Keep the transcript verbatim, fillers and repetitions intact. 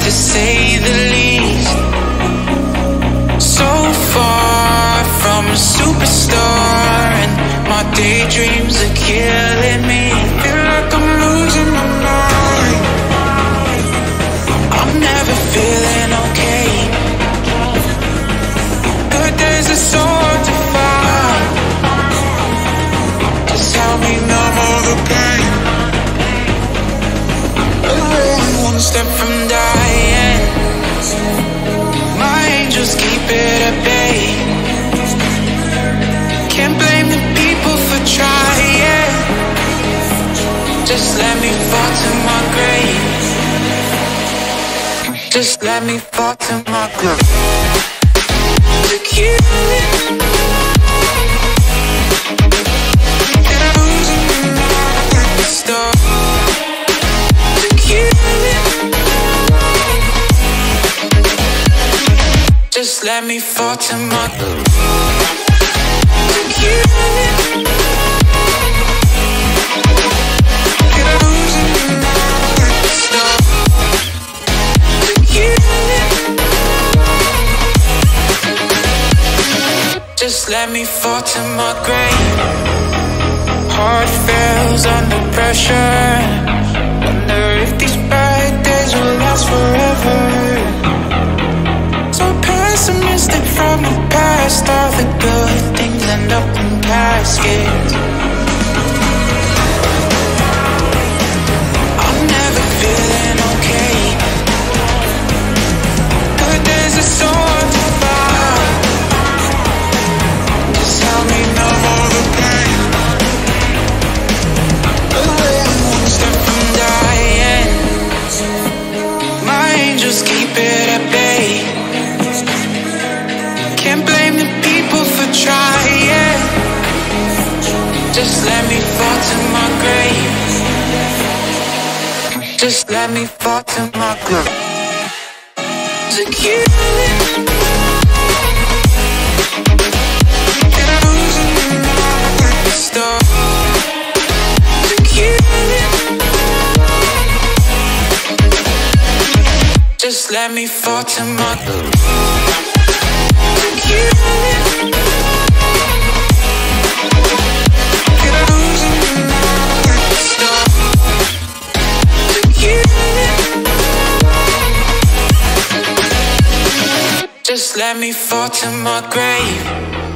to say the least. So far from a superstar, and my daydreams are killing me. Feel like I'm losing my mind. I'm never feeling okay. Good days are so hard to find. Just help me numb all the pain. I'm one step from dying. My angels keep it at bay. Can't blame the people for trying. Just let me fall to my grave. Just let me fall to my grave. To kill it. And I'm losing my stuff. To kill it. Just let me fall to my grave. To kill it. And I'm losing my stuff. To kill it. Just let me fall to my grave. Heart fails under pressure. Wonder if these bad days will last forever. So pessimistic from the past. All the good things end up in caskets. I'm never feeling okay. Good days are so hard to find. Just help me numb all the pain. I'm one step from dying. My angels keep it at bay. Can't blame the people for trying. Just let me fall to my grave. Just let me fall to my grave. To kill it. And I'm losing my stuff. To kill it. Just let me fall to my grave. To kill it. And I'm losing my stuff. To kill it. Just let me fall to my grave.